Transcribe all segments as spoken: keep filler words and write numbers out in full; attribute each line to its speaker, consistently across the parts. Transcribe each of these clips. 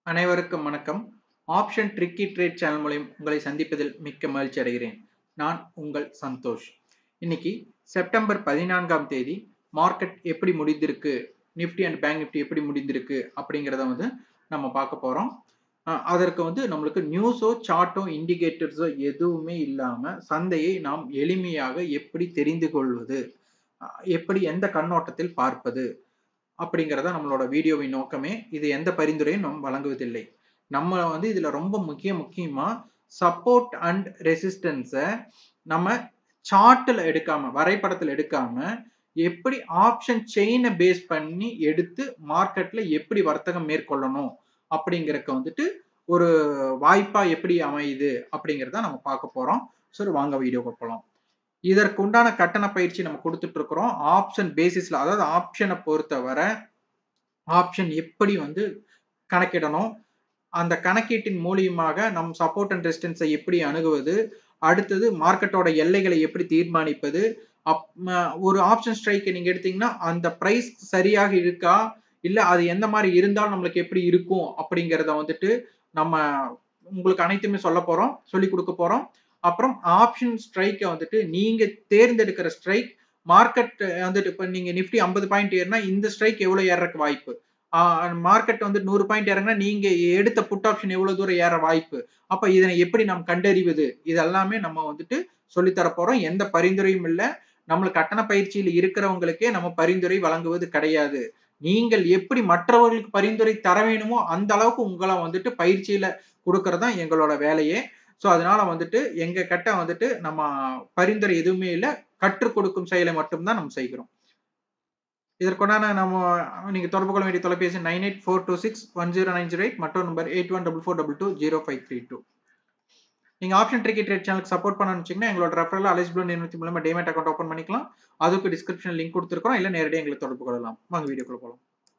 Speaker 1: அனைவருக்கும் வணக்கம். Option tricky trade channel மூலம் உங்களை சந்திப்பதில் மிக்க மகிழ்ச்சி அடைகிறேன். நான் உங்கள் சந்தோஷ். இன்னைக்கு செப்டம்பர் பதினான்காம் தேதி மார்க்கெட் எப்படி முடிந்திருக்கு, நிஃப்டி அண்ட் பேங்க் நிஃப்டி எப்படி முடிந்திருக்கு அப்படிங்கிறத வந்து நம்ம பார்க்க போறோம். அதற்கு வந்து நம்மளுக்கு நியூஸோ சார்ட்டோ இண்டிகேட்டர்ஸோ எதுவுமே இல்லாம சந்தையை நாம் எளிமையாக எப்படி தெரிந்து கொள்வது, எப்படி எந்த கண்ணோட்டத்தில் பார்ப்பது அப்படிங்கிறத நம்மளோட வீடியோவின் நோக்கமே. இது எந்த பரிந்துரையும் நாம் வழங்குவதில்லை. நம்ம வந்து இதுல ரொம்ப முக்கிய முக்கியமா சப்போர்ட் அண்ட் ரெசிஸ்டன்ஸை நம்ம சார்ட்ல எடுக்காம, வரைபடத்துல எடுக்காம, எப்படி ஆப்ஷன் செயினை பேஸ் பண்ணி எடுத்து மார்க்கெட்ல எப்படி வர்த்தகம் மேற்கொள்ளணும் அப்படிங்கறக்க வந்துட்டு ஒரு வாய்ப்பா எப்படி அமையுது அப்படிங்கறத நம்ம பார்க்க போறோம். சரி, வாங்க வீடியோக்கு போலாம். இதற்கு உண்டான கட்டண பயிற்சி நம்ம கொடுத்துட்டு இருக்கிறோம். ஆப்ஷன் பேசிஸ்ல, அதாவது ஆப்ஷனை பொறுத்தவரை ஆப்ஷன் எப்படி வந்து கணக்கிடணும், அந்த கணக்கீட்டின் மூலியமாக நம் சப்போர்ட் அண்ட் ரெசிஸ்டன்ஸை எப்படி அணுகுவது, அடுத்தது மார்க்கெட்டோட எல்லைகளை எப்படி தீர்மானிப்பது, ஒரு ஆப்ஷன் ஸ்ட்ரைக்கை நீங்க எடுத்தீங்கன்னா அந்த பிரைஸ் சரியாக இருக்கா, இல்ல அது எந்த மாதிரி இருந்தால் நம்மளுக்கு எப்படி இருக்கும் அப்படிங்கறத வந்துட்டு நம்ம உங்களுக்கு அனைத்துமே சொல்ல போறோம், சொல்லி கொடுக்க போறோம். அப்புறம் ஆப்ஷன் ஸ்ட்ரைக்கை வந்துட்டு நீங்க தேர்ந்தெடுக்கிற ஸ்ட்ரைக் மார்க்கெட் வந்துட்டு இப்ப நீங்க நிஃப்டி ஐம்பது பாயிண்ட் ஏறினா இந்த ஸ்ட்ரைக் எவ்வளவு ஏறக்கு வாய்ப்பு, மார்க்கெட் வந்து நூறு பாயிண்ட் ஏறனா நீங்க எடுத்த புட் ஆப்ஷன் எவ்வளவு தூரம் ஏற வாய்ப்பு, அப்ப இதனை எப்படி நாம் கண்டறிவது, இதெல்லாமே நம்ம வந்துட்டு சொல்லித்தர போறோம். எந்த பரிந்துரையும் இல்லை. நம்மளுக்கு கட்டண பயிற்சியில் இருக்கிறவங்களுக்கே நம்ம பரிந்துரை வழங்குவது கிடையாது. நீங்கள் எப்படி மற்றவர்களுக்கு பரிந்துரை தர வேணுமோ அந்த அளவுக்கு உங்களை வந்துட்டு பயிற்சியில கொடுக்கறதா எங்களோட வேலையே. சோ அதனால வந்துட்டு எங்க கிட்ட வந்துட்டு நம்ம பரிந்துரை எதுவுமே இல்லை, கற்றுக் கொடுக்கும் செயலை மட்டும்தான் நம்ம செய்கிறோம். இதற்குண்டான நம்ம நீங்க தொடர்பு கொள்ள வேண்டிய தொலைபேசி nine eight four two six one zero nine zero eight மற்றும் number eight one double four double two zero five three two. நீங்க ஆப்ஷன் ட்ரிக்கி ட்ரேட் சேனலுக்கு சப்போர்ட் பண்ணணும்னு எங்களோட ரெஃபரல் அலைஸ் ப்ளூ நிறுவனத்தின் மூலமா டெமேட் அக்கௌண்ட் ஓபன் பண்ணிக்கலாம். அதுக்கு டிஸ்கிரிப்ஷன் லிங்க் கொடுத்துருக்கோம், இல்ல நேரடியாக எங்களை தொடர்பு கொள்ளலாம். வாங்க வீடியோக்குள்ள போலாம்.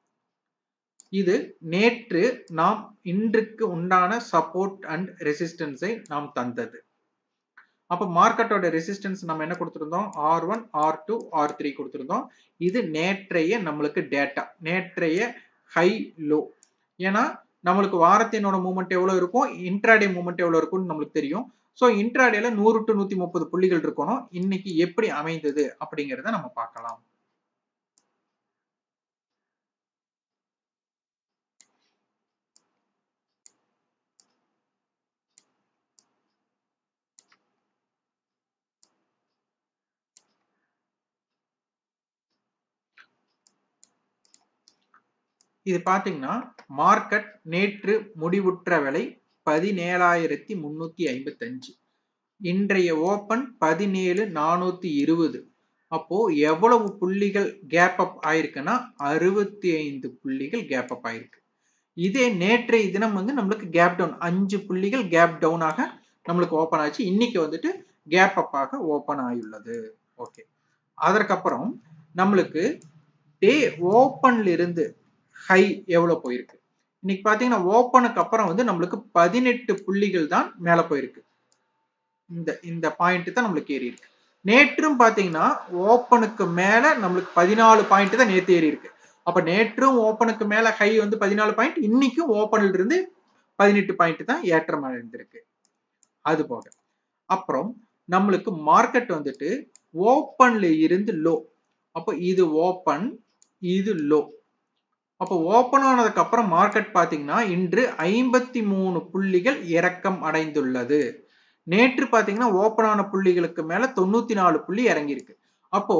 Speaker 1: இது நேற்று நாம் இன்றுக்கு உண்டான சப்போர்ட் அண்ட் ரெசிஸ்டன்ஸை நாம் தந்தது. அப்ப மார்க்கெட்டோட ரெசிஸ்டன்ஸ் நம்ம என்ன கொடுத்திருந்தோம், R one R two R three கொடுத்திருந்தோம். இது நேற்றைய நம்மளுக்கு டேட்டா, நேற்றைய ஹை லோ. ஏன்னா நம்மளுக்கு வாரத்தினோட மூவ்மெண்ட் எவ்வளவு இருக்கும், இன்ட்ராடே மூவ்மெண்ட் எவ்வளவு இருக்கும்னு நம்மளுக்கு தெரியும். சோ இன்ட்ராடேல நூறு டு நூத்தி முப்பது புள்ளிகள் இருக்கணும். இன்னைக்கு எப்படி அமைந்தது அப்படிங்கறத நம்ம பார்க்கலாம். இது பாத்தீங்கன்னா மார்க்கெட் நேற்று முடிவுற்ற விலை பதினேழாயிரத்தி முன்னூத்தி ஐம்பத்தி அஞ்சு. இன்றைய ஓபன் பதினேழு நானூத்தி இருபது. அப்போ எவ்வளவு புள்ளிகள் கேப் அப் ஆயிருக்குன்னா அறுபத்தி ஐந்து புள்ளிகள் கேப் அப் ஆயிருக்கு. இதே நேற்றைய தினம் வந்து நம்மளுக்கு கேப் டவுன், அஞ்சு புள்ளிகள் கேப் டவுன் ஆக நம்மளுக்கு ஓபன் ஆச்சு. இன்னைக்கு வந்துட்டு கேப் அப் ஆக ஓபன் ஆயுள்ளது. ஓகே, அதற்கப்புறம் நம்மளுக்கு டே ஓபன்ல இருந்து ஹை எவ்வளவு போயிருக்கு. இன்னைக்கு பாத்தீங்கன்னா ஓபனுக்கு அப்புறம் வந்து நம்மளுக்கு பதினெட்டு புள்ளிகள் தான் மேல போயிருக்கு. இந்த இந்த பாயிண்ட் தான் நம்மளுக்கு ஏறி இருக்கு. நேற்றும் பாத்தீங்கன்னா ஓபனுக்கு மேல நம்மளுக்கு பதினாலு பாயிண்ட் தான் நேற்று ஏறி இருக்கு. அப்ப நேற்றும் ஓபனுக்கு மேல ஹை வந்து பதினாலு பாயிண்ட், இன்னைக்கும் ஓபன்ல இருந்து பதினெட்டு பாயிண்ட் தான் ஏற்றம் அடைந்திருக்கு. அது போக அப்புறம் நம்மளுக்கு மார்க்கெட் வந்துட்டு ஓபன்ல இருந்து லோ. அப்ப இது ஓபன், இது லோ. அப்ப ஓபன் ஆனதுக்கு அப்புறம் மார்க்கெட் பாத்தீங்கன்னா இன்று ஐம்பத்தி மூணு புள்ளிகள் இறக்கம் அடைந்துள்ளது. நேற்று பாத்தீங்கன்னா ஓபன் ஆன புள்ளிகளுக்கு மேல தொண்ணூத்தி நாலு புள்ளி இறங்கி இருக்கு. அப்போ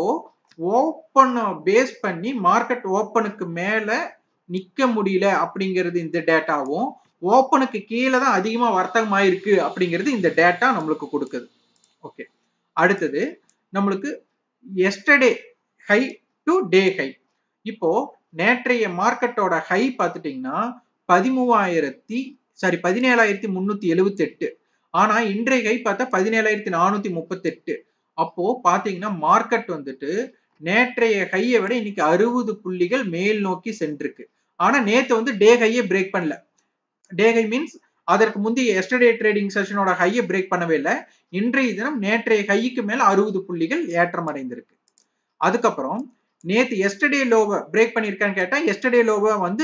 Speaker 1: ஓபன் பேஸ் பண்ணி மார்க்கெட் ஓபனுக்கு மேல நிக்க முடியல அப்படிங்கிறது இந்த டேட்டாவும், ஓபனுக்கு கீழே தான் அதிகமா வர்த்தகம் ஆயிருக்கு அப்படிங்கிறது இந்த டேட்டா நம்மளுக்கு கொடுக்குது. ஓகே, அடுத்தது நம்மளுக்கு yesterday high today high. இப்போ நேற்றைய மார்க்கெட்டோட ஹை பார்த்துட்டீங்கன்னா பதிமூவாயிரத்தி சாரி பதினேழாயிரத்தி முன்னூத்தி எழுபத்தி எட்டு. ஆனா இன்றைய ஹை பார்த்தா பதினேழாயிரத்தி நானூத்தி முப்பத்தி எட்டு. அப்போ பாத்தீங்கன்னா மார்க்கெட் வந்துட்டு நேற்றைய ஹையை விட இன்னைக்கு அறுபது புள்ளிகள் மேல் நோக்கி சென்றிருக்கு. ஆனா நேத்து வந்து டே ஹையை பிரேக் பண்ணல. டே ஹை மீன்ஸ் அதற்கு முந்தைய எஸ்டர்டே ட்ரேடிங் செஷனோட ஹையை பிரேக் பண்ணவே இல்லை. இன்றைய தினம் நேற்றைய ஹைக்கு மேல அறுபது புள்ளிகள் ஏற்றம் அடைந்திருக்கு. அதுக்கப்புறம் நேத்து எஸ்டர்டே லோவை பிரேக் பண்ணிருக்கான்னு கேட்டா எஸ்டர்டே லோவை வந்து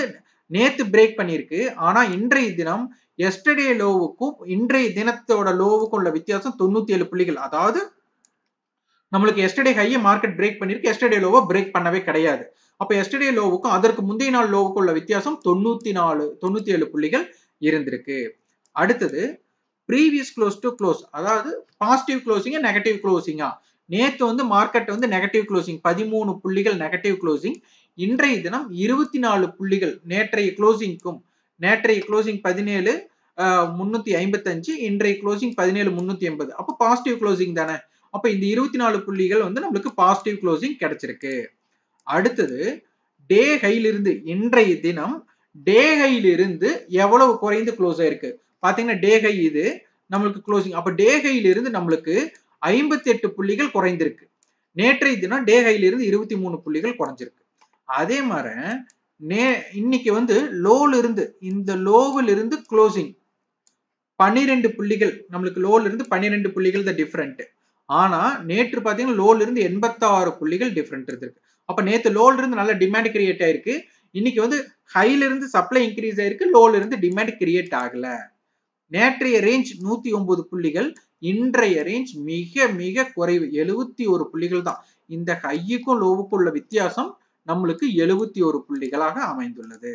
Speaker 1: நேத்து பிரேக் பண்ணிருக்கு. ஆனா இன்றைய தினம் எஸ்டர்டே லோவுக்கும் இன்றைய தினத்தோட லோவுக்கும் உள்ள வித்தியாசம் தொண்ணூத்தி ஏழு புள்ளிகள். அதாவது நம்மளுக்கு எஸ்டர்டே ஹையை மார்க்கெட் பிரேக் பண்ணிருக்கு, எஸ்டர்டே லோவை பிரேக் பண்ணவே கிடையாது. அப்ப எஸ்டர்டே லோவுக்கும் அதற்கு முந்தைய நாள் லோவுக்கும் உள்ள வித்தியாசம் தொண்ணூத்தி நாலு தொண்ணூத்தி ஏழு புள்ளிகள் இருந்திருக்கு. அடுத்தது ப்ரீவியஸ் க்ளோஸ் டு க்ளோஸ், அதாவது பாசிட்டிவ் க்ளோசிங்கா நெகட்டிவ் க்ளோசிங்கா. நேத்து வந்து மார்க்கெட் வந்து நெகட்டிவ் க்ளோசிங் பதிமூணு புள்ளிகள் நெகட்டிவ் க்ளோசிங். இன்றைய தினம் இருபத்தி நாலு புள்ளிகள் நேற்றைய க்ளோசிங்க்கும் நேற்றைய க்ளோசிங் பதினேழு முன்னூத்தி ஐம்பத்தி அஞ்சு, இன்றைய க்ளோசிங் பதினேழு முன்னூத்தி எண்பது. அப்போ பாசிட்டிவ் க்ளோசிங் தானே. அப்ப இந்த இருபத்தி நாலு புள்ளிகள் வந்து நம்மளுக்கு பாசிட்டிவ் க்ளோசிங் கிடைச்சிருக்கு. அடுத்தது டே ஹைல இருந்து இன்றைய தினம் டே ஹைல இருந்து எவ்வளவு குறைந்து க்ளோஸ் ஆயிருக்கு பாத்தீங்கன்னா, டே ஹை இது நம்மளுக்கு க்ளோசிங். அப்ப டே ஹைல இருந்து நம்மளுக்கு ஐம்பத்தி எட்டு புள்ளிகள் குறைந்திருக்கு. நேற்றைய தினம் டே ஹைல இருந்து இருபத்தி மூணு புள்ளிகள் குறைஞ்சிருக்கு. அதே மாதிரி நே இன்னைக்கு வந்து லோல இருந்து இந்த லோவில் இருந்து க்ளோசிங் பன்னிரெண்டு புள்ளிகள் நம்மளுக்கு லோல இருந்து பன்னிரெண்டு புள்ளிகள் தான் டிஃபரெண்ட். ஆனா நேற்று பாத்தீங்கன்னா லோல இருந்து எண்பத்தி ஆறு புள்ளிகள் டிஃபரெண்ட் இருக்கு. அப்ப நேத்து லோல இருந்து நல்ல டிமாண்ட் கிரியேட் ஆயிருக்கு. இன்னைக்கு வந்து ஹைல இருந்து சப்ளை இன்க்ரீஸ் ஆயிருக்கு, லோல இருந்து டிமாண்ட் கிரியேட் ஆகல. நேற்றைய ரேஞ்ச் நூத்தி ஒன்பது புள்ளிகள், இன்றைய ரேஞ்ச் மிக மிக குறைவு எழுபத்தி ஒரு புள்ளிகள் தான். இந்த ஹையுக்கும் லோவுக்கும் உள்ள வித்தியாசம் நம்மளுக்கு எழுபத்தி ஒரு புள்ளிகளாக அமைந்துள்ளது.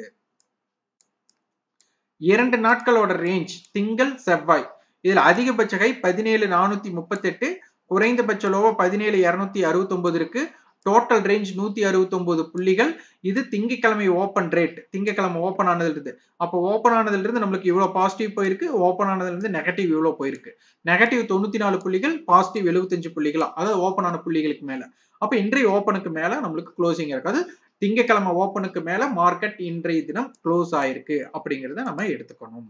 Speaker 1: இரண்டு நாட்களோட ரேஞ்ச் திங்கள் செவ்வாய். இதுல அதிகபட்ச ஹை பதினேழு நானூத்தி முப்பத்தி எட்டு, குறைந்தபட்ச லோவ பதினேழு இருநூத்தி அறுபத்தி ஒன்பது இருக்கு. டோட்டல் ரேஞ்ச் நூத்தி அறுபத்தி ஒன்பது புள்ளிகள். இது திங்கக்கிழமை ஓபன் ரேட், திங்கக்கிழமை ஓபன் ஆனதுல இருந்து. அப்போ ஓபன் ஆனதுல இருந்து நம்மளுக்கு இவ்வளவு பாசிட்டிவ் போயிருக்கு, ஓபன் ஆனதுல இருந்து நெகட்டிவ் இவ்வளவு போயிருக்கு. நெகட்டிவ் தொண்ணூத்தி நாலு புள்ளிகள், பாசிட்டிவ் எழுபத்தி அஞ்சு புள்ளிகளா, அதாவது ஓபன் ஆன புள்ளிகளுக்கு மேல. அப்ப இன்றைய ஓபனுக்கு மேல நம்மளுக்கு க்ளோசிங் இருக்காது. திங்கக்கிழமை ஓபனுக்கு மேல மார்க்கெட் இன்றைய தினம் க்ளோஸ் ஆயிருக்கு அப்படிங்கறத நம்ம எடுத்துக்கணும்.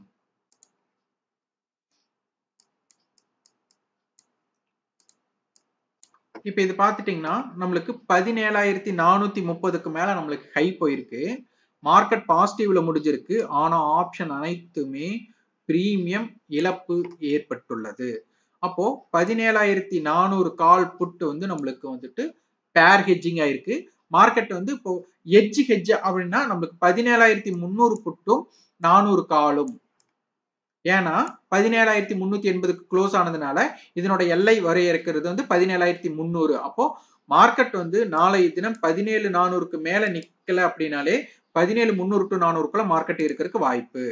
Speaker 1: இப்ப இது பாத்துட்டீங்கன்னா நம்மளுக்கு பதினேழாயிரத்தி நானூத்தி முப்பதுக்கு மேல நம்மளுக்கு ஹை போயிருக்கு. மார்க்கெட் பாசிட்டிவ்ல முடிஞ்சிருக்கு. ஆனா ஆப்ஷன் அனைத்துமே பிரீமியம் இழப்பு ஏற்பட்டுள்ளது. அப்போ பதினேழாயிரத்தி நானூறு கால் புட் வந்து நம்மளுக்கு வந்துட்டு பேர் ஹெட்ஜிங் ஆயிருக்கு. மார்க்கெட் வந்து இப்போ எட்ஜ் ஹெட்ஜ் அப்படின்னா நம்மளுக்கு பதினேழாயிரத்தி முன்னூறு புட்டும் நானூறு காலும். ஏன்னா பதினேழாயிரத்தி முன்னூத்தி எண்பதுக்கு க்ளோஸ் ஆனதுனால இதனோட எல்லை வரையறுக்கிறது வந்து பதினேழாயிரத்தி முன்னூறு. அப்போ மார்க்கெட் வந்து நாளைய தினம் பதினேழு நானூறுக்கு மேல நிக்கல அப்படின்னாலே பதினேழு முன்னூறு டு நானூறுக்குள்ள மார்க்கெட் இருக்கிறதுக்கு வாய்ப்பு.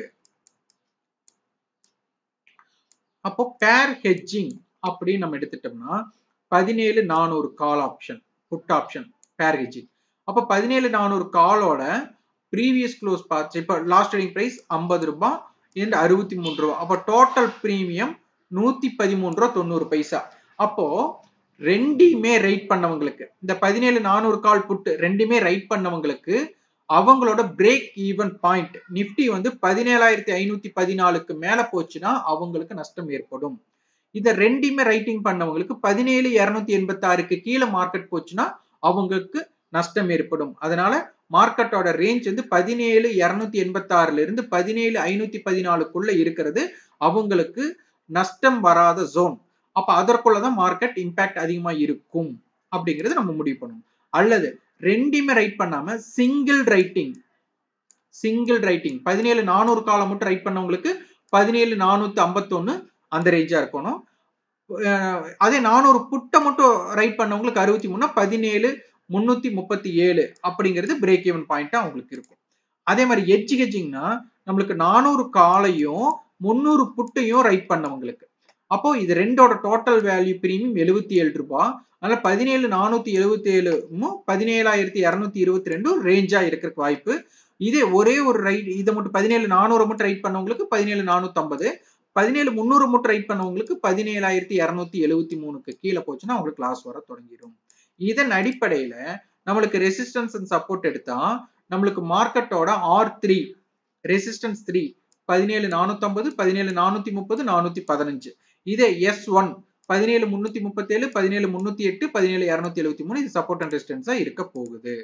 Speaker 1: அப்போ பேர் ஹெட்ஜிங் அப்படின்னு நம்ம எடுத்துட்டோம்னா பதினேழு நானூறு call option put option pair hedging. அப்ப பதினேழு நானூறு காலோட ப்ரீவியஸ் க்ளோஸ் பார்த்து இப்ப லாஸ்ட் ட்ரேடிங் பிரைஸ் ஐம்பது ரூபாய் இந்த அறுபத்தி மூணு ரூபாய். அப்ப டோட்டல் பிரீமியம் நூத்தி பதிமூணு ரூபாய் தொண்ணூறு பைசா. அப்போ ரெண்டுமே ரைட் பண்ணவங்களுக்கு இந்த பதினேழு நானூறு கால் புட் ரெண்டுமே ரைட் பண்ணவங்களுக்கு அவங்களோட பிரேக் ஈவன் பாயிண்ட் நிப்டி வந்து பதினேழாயிரத்தி ஐநூத்தி பதினாலுக்கு மேல போச்சுன்னா அவங்களுக்கு நஷ்டம் ஏற்படும். இத ரெண்டுமே ரைட்டிங் பண்ணவங்களுக்கு பதினேழு இருநூத்தி எண்பத்தி ஆறுக்கு கீழே மார்க்கெட் போச்சுன்னா அவங்களுக்கு நஷ்டம் ஏற்படும். அதனால மார்க்கெட்டோட ரேஞ்ச் வந்து பதினேழு இருநூத்தி எண்பத்தி ஆறுல இருந்து பதினேழு ஐநூத்தி பதினாலுக்குள்ள இருக்கிறது அவங்களுக்கு நஷ்டம் வராத ஜோன். அப்ப அதற்குள்ளதான் மார்க்கெட் இம்பாக்ட் அதிகமா இருக்கும் அப்படிங்கிறது நம்ம முடிவு பண்ணணும். அல்லது ரெண்டுமே ரைட் பண்ணாம சிங்கிள் ரைட்டிங் சிங்கிள் ரைட்டிங் பதினேழு நானூறு காலம் மட்டும் ரைட் பண்ணவங்களுக்கு பதினேழு நானூத்தி ஐம்பத்தி ஒன்னு அந்த ரேஞ்சா இருக்கணும். அதே நானூறு புட்டை மட்டும் ரைட் பண்ணவங்களுக்கு அறுபத்தி மூணு பதினேழு முன்னூத்தி முப்பத்தி ஏழு அப்படிங்கிறது பிரேக் ஈவன் பாயிண்டா அவங்களுக்கு இருக்கும். அதே மாதிரி எட்ஜ் ஹெட்ஜிங்னா நம்மளுக்கு நானூறு காலையும் முன்னூறு புட்டையும் ரைட் பண்ணவங்களுக்கு. அப்போ இது ரெண்டோட டோட்டல் வேல்யூ பிரீமியம் எழுபத்தி ஏழு ரூபாய். அதனால பதினேழு நானூத்தி எழுபத்தி ஏழும் பதினேழாயிரத்தி இருநூத்தி இருபத்தி ரெண்டும் ரேஞ்சா இருக்கிறதுக்கு வாய்ப்பு. இதே ஒரே ஒரு ரைட் இதை மட்டும் பதினேழு நானூறு மட்டும் ரைட் பண்ணவங்களுக்கு பதினேழு நானூத்தி ஐம்பது, பதினேழு முன்னூறு மட்டும் ரைட் பண்ணவங்களுக்கு பதினேழாயிரத்தி இருநூத்தி எழுபத்தி மூணுக்கு கீழே போச்சுன்னா அவங்களுக்கு லாஸ் வர தொடங்கிடும். இதன் அடிப்படையில நம்மளுக்கு ரெசிஸ்டன்ஸ் அண்ட் சப்போர்ட் எடுத்தா நம்மளுக்கு மார்க்கெட்டோட ஆர் த்ரீ ரெசிஸ்டன்ஸ் த்ரீ பதினேழு நானூத்தி ஐம்பது, பதினேழு நானூத்தி முப்பது, நானூத்தி பதினஞ்சு. இதே எஸ் ஒன் பதினேழு முன்னூத்தி முப்பத்தி ஏழு, பதினேழு முன்னூத்தி எட்டு, பதினேழு இருநூத்தி எழுபத்தி மூணு இது சப்போர்ட் அண்ட் ரெசிஸ்டன்ஸா இருக்க போகுது.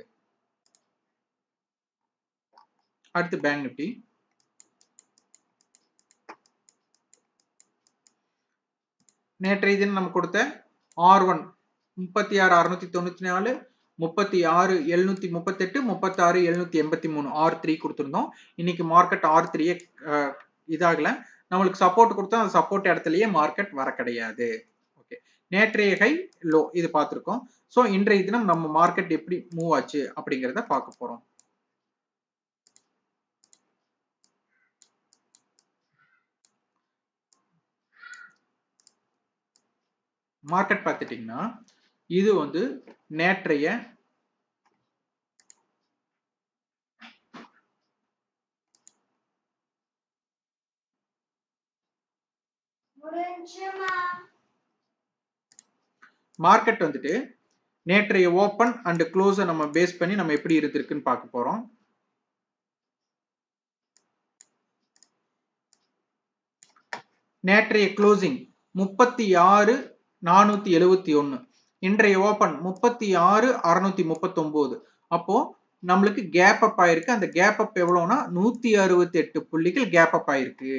Speaker 1: அடுத்து பேங்க் நிப்டி. நேற்றைய தினம் நம்ம கொடுத்த ஆர் ஒன் முப்பத்தி ஆறு அறுநூத்தி தொண்ணூத்தி நாலு, முப்பத்தி ஆறு எழுநூத்தி முப்பத்தி எட்டு முப்பத்தி ஆறு எழுநூத்தி எண்பத்தி மூணு ஆர் த்ரீ கொடுத்திருந்தோம். இன்னைக்கு மார்க்கெட் ஆர் த்ரீ இதாகல, நம்மளுக்கு சப்போர்ட் கொடுத்தா அந்த சப்போர்ட் இடத்துலயே மார்க்கெட் வர கிடையாது. ஓகே, நேற்றைய ஹை லோ இது பார்த்திருக்கோம். சோ இன்றைய தினம் நம்ம மார்க்கெட் எப்படி மூவ் ஆச்சு அப்படிங்கறத பார்க்க போறோம். மார்க்கெட் பார்த்துட்டீங்கன்னா இது வந்து நேற்றைய மார்க்கெட் வந்துட்டு நேற்றைய ஓபன் அண்ட் க்ளோஸ் நம்ம பேஸ் பண்ணி நம்ம எப்படி இருந்திருக்குன்னு பார்க்க போறோம். நேற்றைய க்ளோசிங் முப்பத்தி ஆறு நானூத்தி எழுபத்தி ஒன்னு, இன்றைய ஓபன் முப்பத்தி ஆறு அறுநூத்தி முப்பத்தி ஒன்பது. அப்போ நம்மளுக்கு கேப் அப் ஆயிருக்கு. அந்த கேப் அப் எவ்வளவுனா நூத்தி அறுபத்தி எட்டு புள்ளிகள் கேப் அப் ஆயிருக்கு.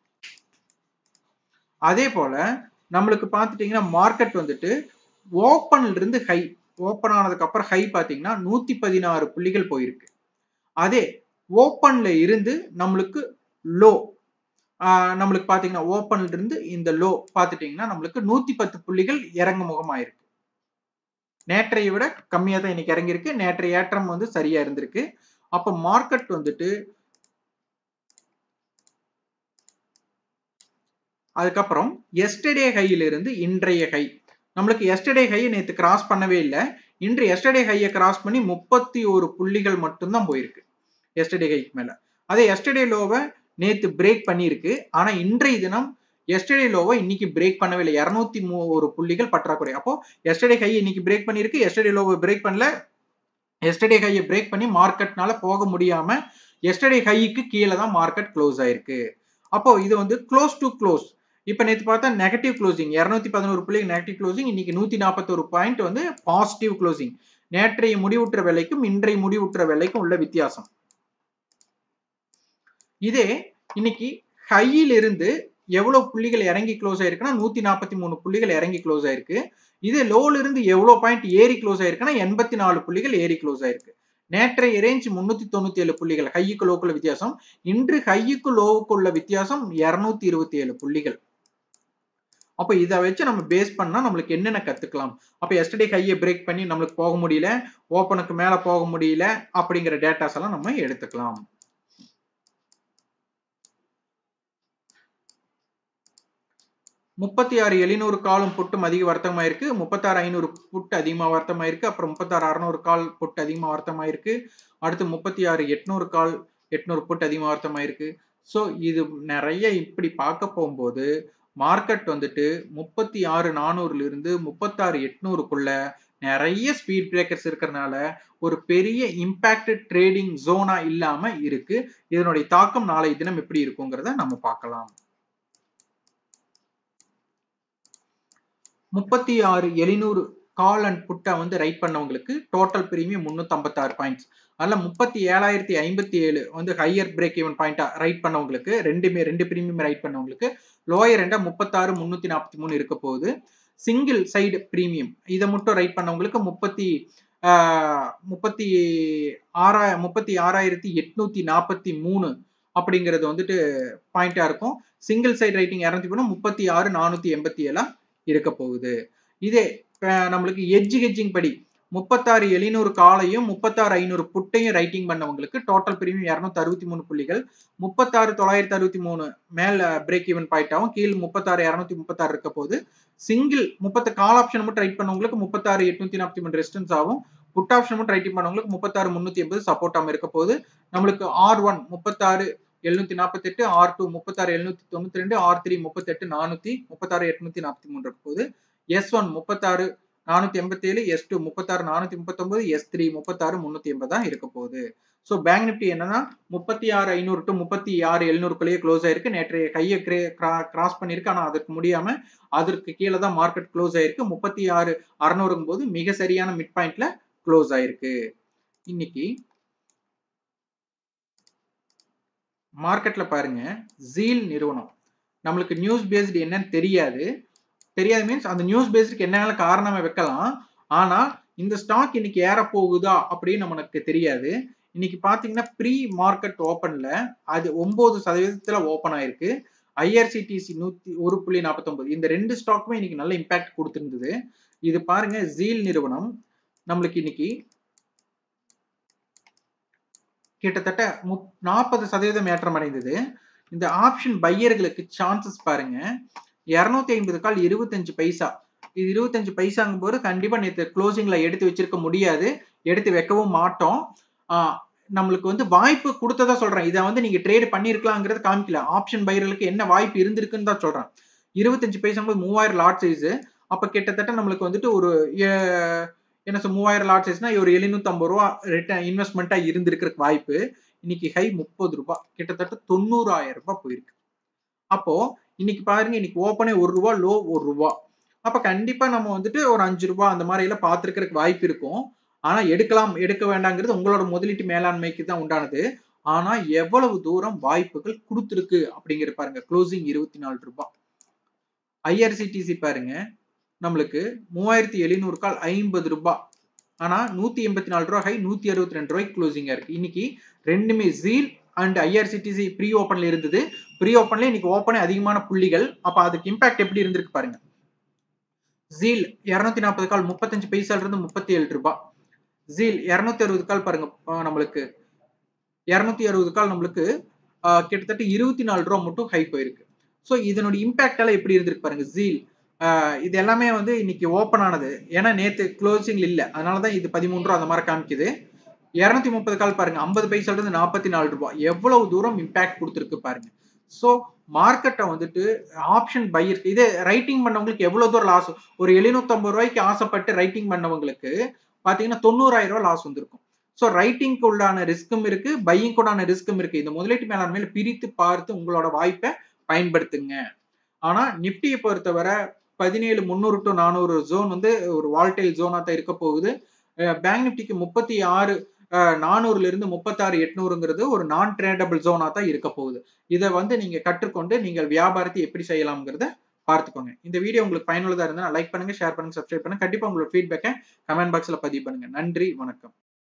Speaker 1: அதே போல நம்மளுக்கு பார்த்துட்டீங்கன்னா மார்க்கெட் வந்துட்டு ஓப்பன்ல இருந்து ஹை, ஓப்பன் ஆனதுக்கு அப்புறம் ஹை பாத்தீங்கன்னா நூத்தி பதினாறு புள்ளிகள் போயிருக்கு. அதே ஓப்பன்ல இருந்து நம்மளுக்கு லோ, நம்மளுக்கு பாத்தீங்கன்னா ஓப்பன்ல இருந்து இந்த லோ பாத்துட்டீங்கன்னா நம்மளுக்கு நூத்தி பத்து புள்ளிகள் இறங்கு முகம் ஆயிருக்கு. நேற்றைய விட கம்மியா தான் இன்னைக்கு இறங்கிருக்கு. நேற்றைய ஏற்றம் வந்து சரியா இருந்திருக்கு. அப்ப மார்க்கெட் வந்துட்டு அதுக்கப்புறம் எஸ்டர்டே ஹையில இருந்து இன்றைய ஹை, நம்மளுக்கு எஸ்டர்டே ஹையை நேற்று கிராஸ் பண்ணவே இல்லை. இன்று எஸ்டர்டே ஹையை கிராஸ் பண்ணி முப்பத்தி ஒரு புள்ளிகள் மட்டும்தான் போயிருக்கு எஸ்டர்டே ஹைக்கு மேல. அதே எஸ்டர்டே லோவை நேற்று பிரேக் பண்ணியிருக்கு. ஆனா இன்றைய தினம் எஸ்டர்டே லோவை இன்னைக்கு பிரேக் பண்ணவே இல்லை. இருநூத்தி ஒரு புள்ளிகள் பற்றாக்குறை. அப்போ எஸ்டர்டே ஹை இன்னைக்கு பிரேக் பண்ணியிருக்கு, எஸ்டர்டே லோவை பிரேக் பண்ணல. எஸ்டர்டே ஹையை பிரேக் பண்ணி மார்க்கெட்னால போக முடியாம எஸ்டர்டே ஹைக்கு கீழே தான் மார்க்கெட் க்ளோஸ் ஆயிருக்கு. அப்போ இது வந்து க்ளோஸ் டு க்ளோஸ். இப்ப நேற்று பார்த்தா நெகட்டிவ் க்ளோசிங், இருநூத்தி பதினோரு புள்ளி நெகட்டிவ் க்ளோசிங், இன்னைக்கு நூத்தி நாற்பத்தி ஒரு பாயிண்ட் வந்து பாசிட்டிவ் க்ளோசிங். நேற்றைய முடிவுற்ற விலைக்கும் இன்றைய முடிவுற்ற விலைக்கும் உள்ள வித்தியாசம். இதே இன்னைக்கு ஹையில் இருந்து எவ்வளவு புள்ளிகள் இறங்கி க்ளோஸ் ஆயிருக்குன்னா நூத்தி நாற்பத்தி மூணு புள்ளிகள் இறங்கி க்ளோஸ் ஆயிருக்கு. இதே லோல இருந்து எவ்வளவு பாயிண்ட் ஏறி க்ளோஸ் ஆயிருக்குன்னா எண்பத்தி நாலு புள்ளிகள் ஏறி க்ளோஸ் ஆயிருக்கு. நேற்றைய ரேஞ்ச் முன்னூத்தி தொண்ணூத்தி ஏழு புள்ளிகள் ஹைக்கு லோக்குள்ள வித்தியாசம். இன்று ஹைக்கு லோவுக்குள்ள வித்தியாசம் இருநூத்தி இருபத்தி ஏழு புள்ளிகள். அப்ப இதை வச்சு நம்ம பேஸ் பண்ணா நம்மளுக்கு என்னென்ன கத்துக்கலாம். அப்ப எஸ்டர்டே ஹையை பிரேக் பண்ணி நம்மளுக்கு போக முடியல, ஓப்பனுக்கு மேல போக முடியல அப்படிங்கிற டேட்டாஸ் எல்லாம் நம்ம எடுத்துக்கலாம். முப்பத்தி ஆறு எழுநூறு காலும் புட்டும் அதிக வர்த்தகமாயிருக்கு. முப்பத்தி ஆறு ஐநூறு புட்டு அதிகமா வர்த்தகமாயிருக்கு. அப்புறம் முப்பத்தி ஆறு அறுநூறு கால் புட்டு அதிகமா வர்த்தகமாயிருக்கு. அடுத்து முப்பத்தி ஆறு எட்நூறு கால் எட்நூறு புட்டு அதிகமா வர்த்தகமாயிருக்கு. ஸோ இது நிறைய இப்படி பார்க்க போகும்போது மார்க்கெட் வந்துட்டு முப்பத்தி ஆறு நானூறுல இருந்து முப்பத்தி ஆறு எட்நூறுக்குள்ள நிறைய ஸ்பீட் பிரேக்கர்ஸ் இருக்கிறதுனால ஒரு பெரிய இம்பாக்ட் ட்ரேடிங் ஜோனா இல்லாம இருக்கு. இதனுடைய தாக்கம் நாளை தினம் எப்படி இருக்குங்கிறத நம்ம பார்க்கலாம். முப்பத்தி ஆறு எழுநூறு கால் அண்ட் புட்டை வந்து ரைட் பண்ணவங்களுக்கு டோட்டல் பிரீமியம் முன்னூத்தி ஐம்பத்தி ஆறு பாயிண்ட்ஸ். அதுல முப்பத்தி ஏழாயிரத்தி ஐம்பத்தி ஏழு வந்து ஹையர் பிரேக் ஈவன் பாயிண்டா ரைட் பண்ணவங்களுக்கு, ரெண்டுமே ரெண்டு பிரீமியம் ரைட் பண்ணவங்களுக்கு லோயர் எண்டா முப்பத்தாறு முன்னூத்தி நாற்பத்தி மூணு இருக்க போகுது. சிங்கிள் சைடு பிரீமியம் இதை மட்டும் ரைட் பண்ணவங்களுக்கு முப்பத்தி முப்பத்தி ஆறா முப்பத்தி ஆறாயிரத்தி எட்நூத்தி நாற்பத்தி மூணு அப்படிங்கிறது வந்துட்டு பாயிண்டா இருக்கும். சிங்கிள் சைடு ரைட்டிங் இருநூத்தி மூணு முப்பத்தி ஆறு நானூத்தி எண்பத்தி ஏழா இருக்க போகுது. இதே நம்மளுக்கு எட்ஜ் ஹெட்ஜிங் படி முப்பத்தாறு எழுநூறு காலையும் முப்பத்தாறு ஐநூறு புட்டையும் ரைட்டிங் பண்ணவங்களுக்கு டோட்டல் பிரீமியம் இருநூத்தி அறுபத்தி மூணு புள்ளிகள். முப்பத்தாறு தொள்ளாயிரத்தி அறுபத்தி மூணு மேல பிரேக் ஈவன் பாயிண்டாவும் கீழ் முப்பத்தாறு இருநூத்தி முப்பத்தாறு இருக்க போது. சிங்கிள் முப்பத்து கால் ஆப்ஷன் மட்டும் ரைட் பண்ணவங்களுக்கு முப்பத்தாறு எட்நூத்தி நாற்பத்தி மூணு ரெசிஸ்டன்ஸ் ஆகும். புட் ஆப்ஷன் மட்டும் ரைட்டிங் பண்ணவங்களுக்கு முப்பத்தாறு முன்னூத்தி எண்பது சப்போர்ட் ஆகும் இருக்க போது. நம்மளுக்கு ஆர் ஒன் முப்பத்தாறு எழுநூத்தி நாற்பத்தி எட்டு, ஆர் டூ முப்பத்தாறு எழுநூத்தி தொண்ணூத்தி ரெண்டு, ஆர் த்ரீ முப்பத்தி எட்டு நானூத்தி முப்பத்தாறு எட்நூத்தி நாற்பத்தி மூணு இருக்க போது. எஸ் ஒன் முப்பத்தாறு நானூத்தி எண்பத்தி ஏழு, எஸ் டூ முப்பத்தாறு நானூத்தி முப்பத்தி ஒன்பது, எஸ் த்ரீ முப்பத்தாறு முன்னூத்தி எண்பது தான் இருக்க போகுது. ஸோ பேங்க் நிப்டி என்னன்னா முப்பத்தி ஆறு ஐநூறு டு முப்பத்தி ஆறு எழுநூறுக்குள்ளேயே க்ளோஸ் ஆயிருக்கு. நேற்றைய கையை கிராஸ் பண்ணிருக்கு. ஆனா அதுக்கு முடியாம அதற்கு கீழே தான் மார்க்கெட் க்ளோஸ் ஆயிருக்கு. முப்பத்தி ஆறு அறுநூறுங்கும் போது மிக சரியான மிட் பாயிண்ட்ல க்ளோஸ் ஆயிருக்கு. இன்னைக்கு மார்க்கெட்ல பாருங்க, ஜீல் நிறுவனம் நம்மளுக்கு நியூஸ் பேஸ்டு என்னன்னு தெரியாது. தெரியாது மீன்ஸ் அந்த நியூஸ் பேஸ்டுக்கு என்ன காரணமா வைக்கலாம். ஆனா இந்த ஸ்டாக் இன்னைக்கு ஏற போகுதா அப்படின்னு நமக்கு தெரியாது. இன்னைக்கு பாத்தீங்கன்னா ப்ரீ மார்க்கெட் ஓபன்ல அது ஒன்பது சதவீதத்துல ஓபன் ஆயிருக்கு. I R C T C நூத்தி ஒரு புள்ளி நாற்பத்தி ஒன்பது இந்த ரெண்டு ஸ்டாக்குமே இன்னைக்கு நல்ல இம்பாக்ட் கொடுத்திருந்தது. இது பாருங்க ஜீல் நிறுவனம் நம்மளுக்கு இன்னைக்கு கிட்டத்தட்ட நாற்பது சதவீதம் ஏற்றம் அடைந்தது. இந்த ஆப்ஷன் பையர்களுக்கு சான்சஸ் பாருங்க இருநூத்தி ஐம்பது கால் இருபத்தஞ்சு பைசா. இது இருபத்தஞ்சு பைசாங்கும் போது கண்டிப்பா நேற்று க்ளோசிங்ல எடுத்து வச்சிருக்க முடியாது, எடுத்து வைக்கவும் மாட்டோம். ஆஹ் நம்மளுக்கு வந்து வாய்ப்பு கொடுத்ததா சொல்றேன். இதை வந்து நீங்க ட்ரேட் பண்ணிருக்கலாங்கிறது காமிக்கல. ஆப்ஷன் பையர்களுக்கு என்ன வாய்ப்பு இருந்திருக்குன்னு தான் சொல்றேன். இருபத்தஞ்சு பைசாங்கும் மூவாயிரம் லாட் சைஸ். அப்ப கிட்டத்தட்ட நம்மளுக்கு வந்துட்டு ஒரு என்ன சொல்ல மூவாயிரம் லாட் சைஸ்னா ஒரு எழுநூத்தி ஐம்பது ரூபா ரிட்டர்ன் இன்வெஸ்ட்மெண்டா இருந்திருக்கிற வாய்ப்பு. இன்னைக்கு ஹை முப்பது ரூபாய், கிட்டத்தட்ட தொண்ணூறாயிரம் ரூபாய் போயிருக்கு. அப்போ இன்னைக்கு பாருங்க இன்னைக்கு ஓப்பனே ஒரு ரூபா, லோ ஒரு ரூபா. அப்ப கண்டிப்பா நம்ம வந்துட்டு ஒரு அஞ்சு ரூபாய் அந்த மாதிரி எல்லாம் பார்த்திருக்கிறதுக்கு வாய்ப்பு இருக்கும். ஆனா எடுக்கலாம் எடுக்க வேண்டாங்கிறது உங்களோட முதலீட்டு மேலாண்மைக்கு தான் உண்டானது. ஆனா எவ்வளவு தூரம் வாய்ப்புகள் கொடுத்திருக்கு அப்படிங்கிற பாருங்க. க்ளோசிங் இருபத்தி நாலு ரூபாய். I R C T C பாருங்க நம்மளுக்கு மூவாயிரத்தி எழுநூறு கால் ஐம்பது ரூபாய். ஆனா நூத்தி எண்பத்தி நாலு ரூபாய் ஹை, நூத்தி அறுபத்தி ரெண்டு ரூபாய்க்கு க்ளோசிங்கா இருக்கு. இன்னைக்கு ரெண்டுமே Zeel and I R C T C pre ஓப்பன்ல இருந்தது. ப்ரீ ஓப்பன்ல இன்னைக்கு ஓப்பனே அதிகமான புள்ளிகள். அப்ப அதுக்கு இம்பாக்ட் எப்படி இருந்திருக்கு பாருங்க. ஜீல் இருநூத்தி நாற்பது கால் முப்பத்தஞ்சு பைசால இருந்து முப்பத்தி ஏழு ரூபாய். ஜீல் இருநூத்தி அறுபது கால் பாருங்க நம்மளுக்கு இருநூத்தி அறுபது கால் நம்மளுக்கு கிட்டத்தட்ட இருபத்தி நாலு ரூபாய் மட்டும் ஹை போயிருக்கு. சோ இதனுடைய இம்பாக்ட் எல்லாம் எப்படி இருந்திருக்கு பாருங்க. ஜீல் இது எல்லாமே வந்து இன்னைக்கு ஓப்பன் ஆனது. ஏன்னா நேத்து க்ளோசிங் இல்ல, அதனாலதான் இது பதிமூணு ரூபா அந்த மாதிரி காமிக்குது. இருநூத்தி முப்பது கால் பாருங்க ஐம்பது பைசால இருந்து நாற்பத்தி நாலு ரூபாய். எவ்வளவு தூரம் இம்பாக்ட் கொடுத்திருக்கு பாருங்க. சோ மார்க்கெட்டை வந்துட்டு ஆப்ஷன் பையர் இது ரைட்டிங் பண்ணவங்களுக்கு எவ்வளவு தூரம் லாஸ். ஒரு எழுநூத்தி ஐம்பது ரூபாய்க்கு ஆசைப்பட்டு ரைட்டிங் பண்ணவங்களுக்கு பாத்தீங்கன்னா தொண்ணூறாயிரம் ரூபாய் லாஸ் வந்திருக்கும். சோ ரைட்டிங்க்கு உள்ளான ரிஸ்க்கும் இருக்கு, பையிங் உண்டான ரிஸ்க்கும் இருக்கு. இந்த முதலீட்டு மேலாண்மையில பிரித்து பார்த்து உங்களோட வாய்ப்பை பயன்படுத்துங்க. ஆனா நிப்டியை பொறுத்தவரை பதினேழு முன்னூறு டு நானூறு ஜோன் வந்து ஒரு வால்டைல் ஜோனா தான் இருக்க போகுது. பேங்க் நிப்டிக்கு முப்பத்தி ஆறு நானூறுல இருந்து முப்பத்தி ஆறு எட்நூறுங்கிறது ஒரு நான் ட்ரேடபிள் ஜோனா தான் இருக்க போகுது. இதை வந்து நீங்க கற்றுக்கொண்டு நீங்கள் வியாபாரத்தை எப்படி செய்யலாம்ங்கிறத பார்த்துக்கோங்க. இந்த வீடியோ உங்களுக்கு பயனுள்ளதா இருந்தா லைக் பண்ணுங்க, ஷேர் பண்ணுங்க, சப்ஸ்கிரைப் பண்ணுங்க. கண்டிப்பா உங்களோட ஃபீட்பேக்கை கமெண்ட் பாக்ஸ்ல பதிவு பண்ணுங்க. நன்றி, வணக்கம்.